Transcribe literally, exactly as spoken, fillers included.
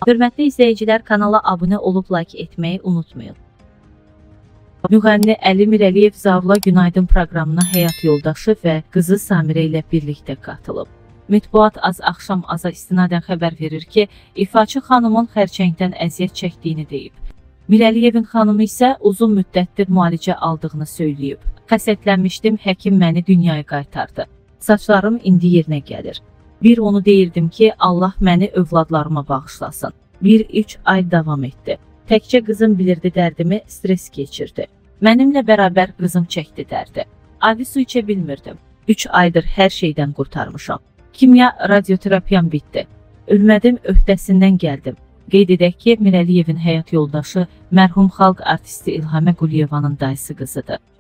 Hörmətli izləyicilər, kanala abunə olub like etməyi unutmayın. Müğənni Əli Mirəliyev Zaurla Günaydın proqramına həyat yoldaşı və qızı Samirə ilə birlikdə qatılıb. Mətbuat az axşam aza istinadən xəbər verir ki, ifaçı xanımın xərçəngdən əziyyət çəkdiyini deyib. Mirəliyevin xanımı isə uzun müddətdir müalicə aldığını söyləyib. Xəsətlənmişdim, həkim məni dünyaya qaytardı. Saçlarım indi yerinə gəlir. Bir onu deyirdim ki, Allah məni övladlarıma bağışlasın. Bir üç ay davam etdi. Təkcə qızım bilirdi dərdimi, stres keçirdi. Mənimlə bərabər qızım çəkdi dərdi. Adi su içə bilmirdim. üç aydır hər şeydən qurtarmışam. Kimya radioterapiyam bitdi. Ölmədim, öhdəsindən gəldim. Qeyd edək ki, Mirəliyevin həyat yoldaşı mərhum xalq artisti İlhamə Quliyevanın dayısı qızıdır.